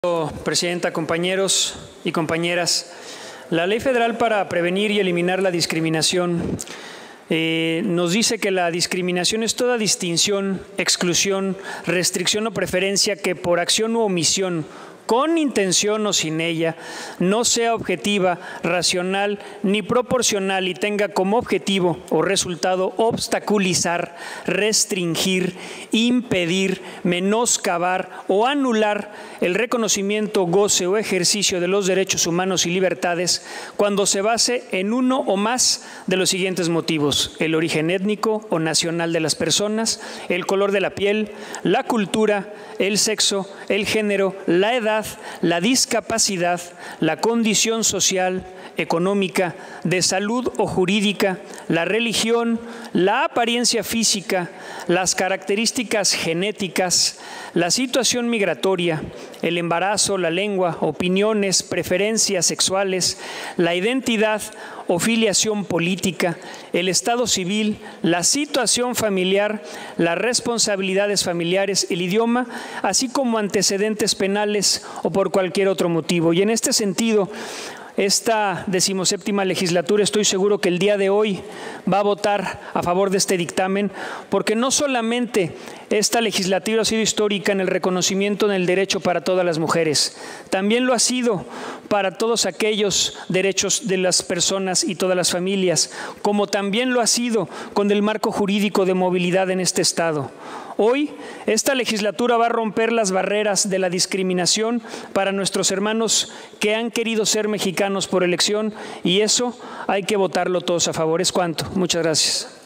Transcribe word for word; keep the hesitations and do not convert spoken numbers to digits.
Presidenta, compañeros y compañeras, la Ley Federal para prevenir y eliminar la discriminación eh, nos dice que la discriminación es toda distinción, exclusión, restricción o preferencia que por acción u omisión, con intención o sin ella, no sea objetiva, racional ni proporcional y tenga como objetivo o resultado obstaculizar, restringir, impedir, menoscabar o anular el reconocimiento, goce o ejercicio de los derechos humanos y libertades cuando se base en uno o más de los siguientes motivos: el origen étnico o nacional de las personas, el color de la piel, la cultura, el sexo, el género, la edad, la discapacidad, la condición social, económica, de salud o jurídica, la religión, la apariencia física, las características genéticas, la situación migratoria, el embarazo, la lengua, opiniones, preferencias sexuales, la identidad o filiación política, el estado civil, la situación familiar, las responsabilidades familiares, el idioma, así como antecedentes penales o por cualquier otro motivo. Y en este sentido, esta decimoséptima legislatura, estoy seguro que el día de hoy va a votar a favor de este dictamen, porque no solamente esta legislatura ha sido histórica en el reconocimiento del derecho para todas las mujeres, también lo ha sido para todos aquellos derechos de las personas y todas las familias, como también lo ha sido con el marco jurídico de movilidad en este Estado. Hoy, esta legislatura va a romper las barreras de la discriminación para nuestros hermanos que han querido ser mexicanos por elección, y eso hay que votarlo todos a favor. Es cuanto. Muchas gracias.